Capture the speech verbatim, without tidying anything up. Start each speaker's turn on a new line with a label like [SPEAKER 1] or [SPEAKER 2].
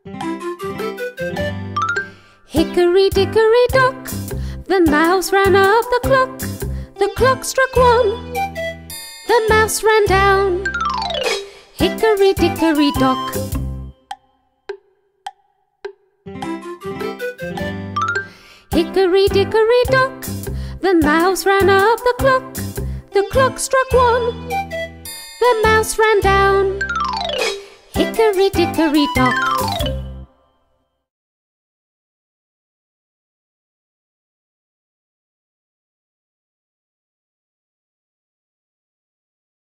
[SPEAKER 1] Hickory dickory dock, the mouse ran up the clock. The clock struck one, the mouse ran down. Hickory dickory dock. Hickory dickory dock, the mouse ran up the clock. The clock struck one, the mouse ran down. Hickory dickory dock.